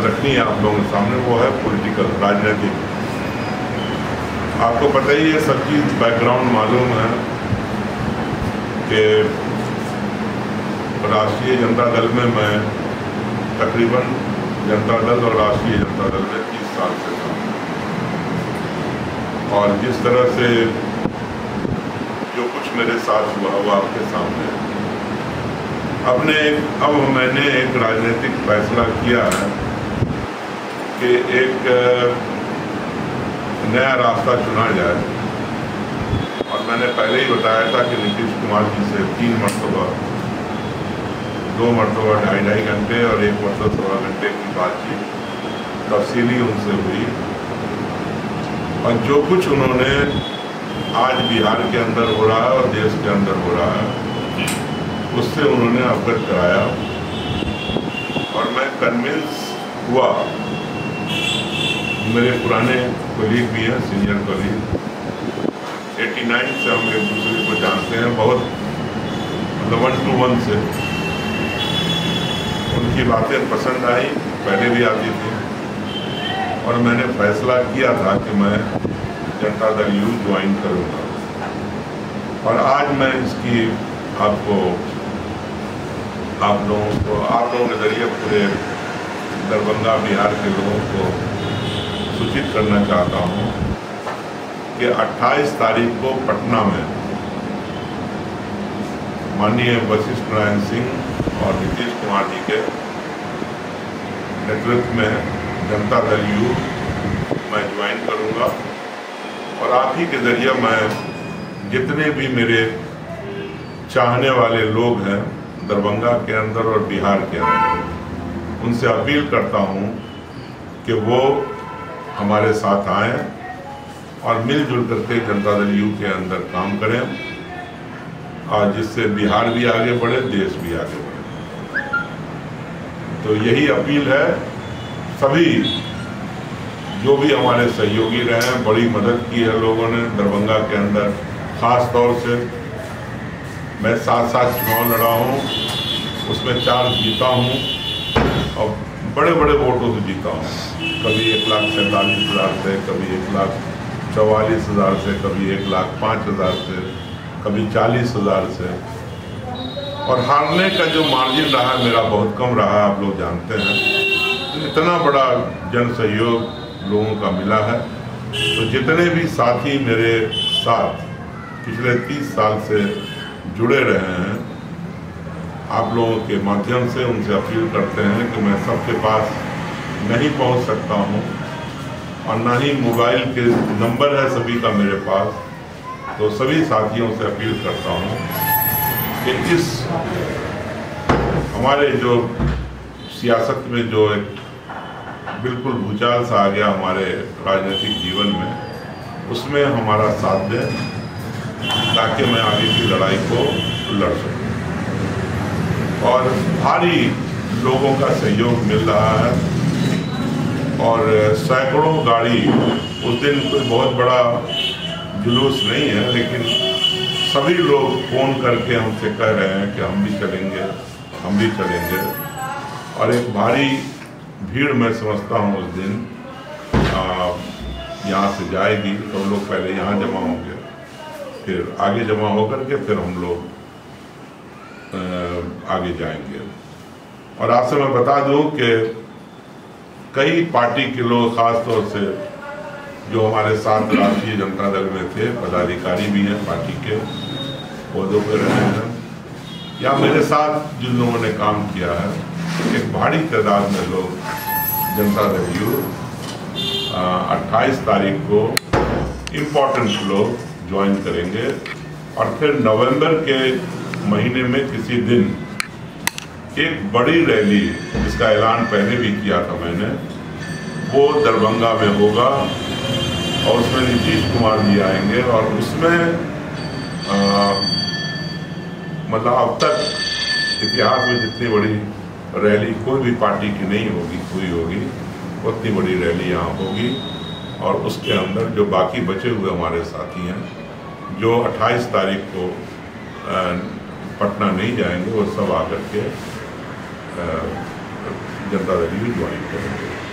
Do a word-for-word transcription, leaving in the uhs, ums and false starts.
बात रखनी है आप लोगों के सामने, वो है पॉलिटिकल, राजनीतिक। आपको पता ही है, सब चीज़ बैकग्राउंड मालूम है कि राष्ट्रीय जनता दल में मैं तकरीबन जनता दल और राष्ट्रीय जनता दल में तीस साल से था, और जिस तरह से जो कुछ मेरे साथ हुआ वो आपके सामने है। अपने अब मैंने एक राजनीतिक फैसला किया है कि एक नया रास्ता चुना जाए, और मैंने पहले ही बताया था कि नीतीश कुमार जी से तीन मरतबा, दो मरतबा ढाई ढाई घंटे और एक मरतबा सोलह घंटे की बातचीत तफसीली उनसे हुई, और जो कुछ उन्होंने आज बिहार के अंदर हो रहा है और देश के अंदर हो रहा है उससे उन्होंने अवगत कराया, और मैं कन्विंस हुआ। मेरे पुराने कोलीग भी हैं, सीनियर कोलीग, नवासी से हम एक दूसरे को जानते हैं, बहुत मतलब वन टू वन से। उनकी बातें पसंद आई, पहले भी आती थी, और मैंने फैसला किया था कि मैं जनता दल यू ज्वाइन करूँगा। और आज मैं इसकी आपको आप लोगों को आप लोगों के जरिए पूरे दरभंगा बिहार के लोगों को सूचित करना चाहता हूँ कि अट्ठाईस तारीख को पटना में माननीय वशिष्ठ नारायण सिंह और नीतीश कुमार जी के नेतृत्व में जनता दल यू मैं ज्वाइन करूँगा, और आप ही के जरिए मैं जितने भी मेरे चाहने वाले लोग हैं दरभंगा के अंदर और बिहार के अंदर, उनसे अपील करता हूं कि वो हमारे साथ आएं और मिलजुल करके जनता दल यू के अंदर काम करें, और जिससे बिहार भी आगे बढ़े, देश भी आगे बढ़े। तो यही अपील है। सभी जो भी हमारे सहयोगी रहे हैं, बड़ी मदद की है लोगों ने दरभंगा के अंदर, खास तौर से मैं सात सात चुनाव लड़ा हूँ, उसमें चार जीता हूँ, और बड़े बड़े वोटों से जीता हूँ। कभी एक लाख सैंतालीस हज़ार से, कभी एक लाख चौवालीस हज़ार से, कभी एक लाख पाँच हज़ार से, कभी चालीस हज़ार से। और हारने का जो मार्जिन रहा है मेरा बहुत कम रहा है, आप लोग जानते हैं। तो इतना बड़ा जन सहयोग लोगों का मिला है। तो जितने भी साथी मेरे साथ पिछले तीस साल से जुड़े रहे हैं, आप लोगों के माध्यम से उनसे अपील करते हैं कि मैं सबके पास नहीं पहुंच सकता हूं, और ना ही मोबाइल के नंबर है सभी का मेरे पास। तो सभी साथियों से अपील करता हूं कि इस हमारे जो सियासत में जो एक बिल्कुल भूचाल सा आ गया हमारे राजनीतिक जीवन में, उसमें हमारा साथ दें ताकि मैं आगे की लड़ाई को लड़ सकूं। और भारी लोगों का सहयोग मिल रहा है, और सैकड़ों गाड़ी, उस दिन कोई बहुत बड़ा जुलूस नहीं है, लेकिन सभी लोग फ़ोन करके हमसे कह रहे हैं कि हम भी चलेंगे, हम भी चलेंगे। और एक भारी भीड़ मैं समझता हूँ उस दिन यहाँ से जाएगी। तो हम लोग पहले यहाँ जमा होंगे, फिर आगे जमा होकर के फिर हम लोग आगे जाएंगे। और आपसे मैं बता दूं कि कई पार्टी के लोग, खास तौर से जो हमारे साथ राष्ट्रीय जनता दल में थे, पदाधिकारी भी हैं, पार्टी के पदों पर रहे हैं, या मेरे साथ जिन लोगों ने काम किया है, एक भारी तादाद में लोग जनता दल यू अट्ठाईस तारीख को इम्पोर्टेंट लोग ज्वाइन करेंगे। और फिर नवंबर के महीने में किसी दिन एक बड़ी रैली, जिसका ऐलान पहले भी किया था मैंने, वो दरभंगा में होगा, और उसमें नीतीश कुमार जी आएंगे। और उसमें मतलब अब तक इतिहास में जितनी बड़ी रैली कोई भी पार्टी की नहीं होगी, हुई होगी, उतनी बड़ी रैली यहाँ होगी। और उसके अंदर जो बाकी बचे हुए हमारे साथी हैं, जो अट्ठाईस तारीख को पटना नहीं जाएंगे, वो सब आकर के जनता दल यू ज्वाइन करेंगे।